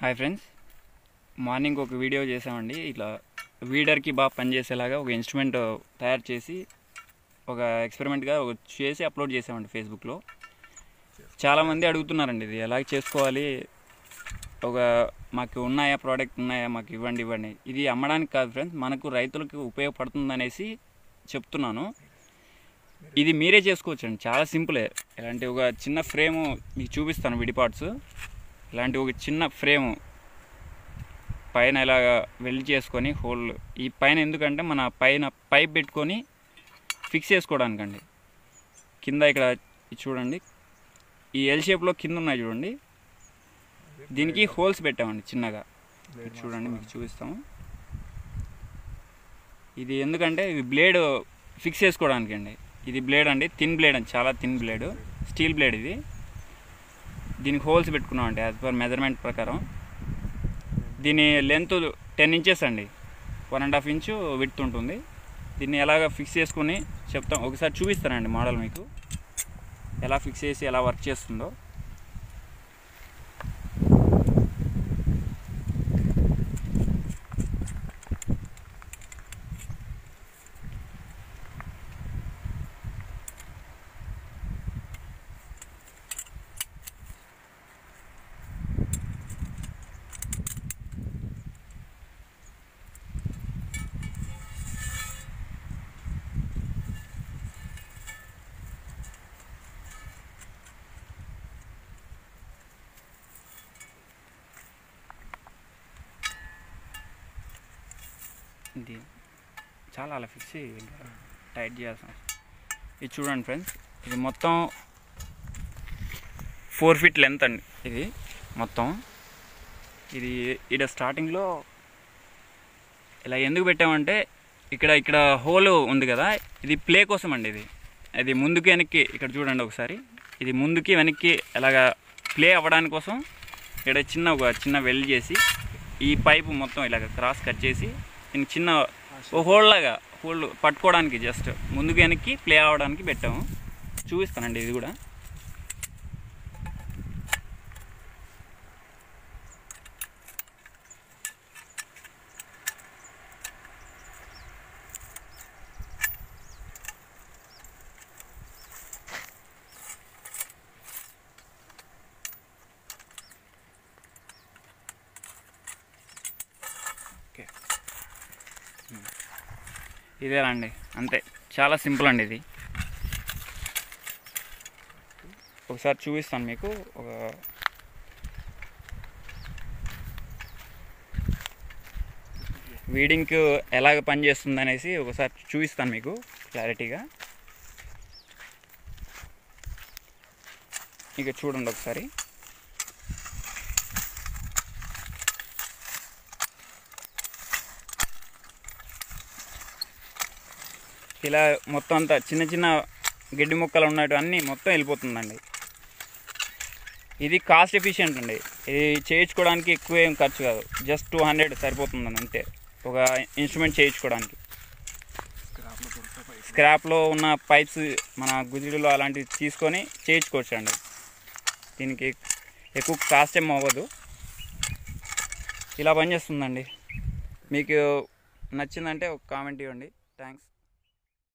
Hi friends, morning ఒక video చేసామండి. ఇట్లా వీడర్కి బాగా పనిచేసేలాగా ఒక ఇన్స్ట్రుమెంట్ తయారు చేసి ఒక ఎక్స్పెరిమెంట్గా చేసి అప్లోడ్ చేసామండి ఫేస్బుక్లో. చాలామంది అడుగుతున్నారండి ఇది ఎలా చేసుకోవాలి, మాకు ఉన్నాయా ప్రోడక్ట్ ఉన్నాయా, మాకు ఇవ్వండి. ఇది అమ్మడానికి కాదు ఫ్రెండ్స్, మనకు రైతులకు ఉపయోగపడుతుందనేసి చెప్తున్నాను. ఇది మీరే చేసుకోవచ్చండి, చాలా సింపులే. ఇలాంటి ఒక చిన్న ఫ్రేము మీకు చూపిస్తాను, విడి పార్ట్స్. ఇలాంటి ఒక చిన్న ఫ్రేము పైన ఇలాగ వెల్డ్ చేసుకొని హోల్ ఈ పైన, ఎందుకంటే మన పైన పైప్ పెట్టుకొని ఫిక్స్ చేసుకోవడానికండి. కింద ఇక్కడ చూడండి, ఈ ఎల్ షేప్లో కింద ఉన్నాయి చూడండి, దీనికి హోల్స్ పెట్టామండి చిన్నగా. చూడండి, మీకు చూపిస్తాము. ఇది ఎందుకంటే ఇది బ్లేడ్ ఫిక్స్ చేసుకోవడానికి అండి. ఇది బ్లేడ్ అండి, థిన్ బ్లేడ్ అండి, చాలా థిన్ బ్లేడ్, స్టీల్ బ్లేడ్ ఇది. దీనికి హోల్స్ పెట్టుకున్నామండి యాజ్ పర్ మెజర్మెంట్ ప్రకారం. దీని లెంత్ 10 ఇంచెస్ అండి, 1.5 ఇంచు విడ్త్ ఉంటుంది. దీన్ని ఎలాగ ఫిక్స్ చేసుకుని చెప్తాం, ఒకసారి చూపిస్తానండి మోడల్ మీకు, ఎలా ఫిక్స్ చేసి ఎలా వర్క్ చేస్తుందో. ఇది చాలా అలా ఫిక్స్ టైట్ చేయాల్సిన. ఇది చూడండి ఫ్రెండ్స్, ఇది మొత్తం 4 ఫీట్ లెంత్ అండి. ఇది మొత్తం ఇది ఇక్కడ స్టార్టింగ్లో ఇలా ఎందుకు పెట్టామంటే, ఇక్కడ హోల్ ఉంది కదా, ఇది ప్లే కోసం అండి. ఇది ముందుకి వెనక్కి, ఇక్కడ చూడండి ఒకసారి, ఇది ముందుకి వెనక్కి ఎలాగా ప్లే అవ్వడానికి కోసం ఇక్కడ చిన్న వెల్డ్ చేసి ఈ పైపు మొత్తం ఇలాగ క్రాస్ కట్ చేసి దీనికి చిన్న హోల్ పట్టుకోవడానికి, జస్ట్ ముందుకు వెనక్కి ప్లే అవ్వడానికి పెట్టాము. చూపిస్తానండి ఇది కూడా. ఓకే, ఇదేనండి, అంతే, చాలా సింపుల్ అండి ఇది. ఒకసారి చూపిస్తాను మీకు, వీడింగ్కి ఎలాగ పనిచేస్తుంది అనేసి ఒకసారి చూపిస్తాను మీకు క్లారిటీగా. ఇక చూడండి ఒకసారి. ఇలా మొత్తం అంతా చిన్న గడ్డి మొక్కలు ఉన్నట్టు అన్నీ మొత్తం వెళ్ళిపోతుందండి. ఇది కాస్ట్ ఎఫిషియెంట్ అండి, ఇది చేయించుకోవడానికి ఎక్కువ ఏం ఖర్చు కాదు, జస్ట్ 200 సరిపోతుందండి అంతే, ఒక ఇన్స్ట్రుమెంట్ చేయించుకోవడానికి. స్క్రాప్లో ఉన్న పైప్స్ మన గుజిడిలో అలాంటివి తీసుకొని చేయించుకోవచ్చు అండి. దీనికి ఎక్కువ కాస్ట్ ఏం అవ్వదు, ఇలా పనిచేస్తుందండి. మీకు నచ్చిందంటే ఒక కామెంట్ ఇవ్వండి. థ్యాంక్స్.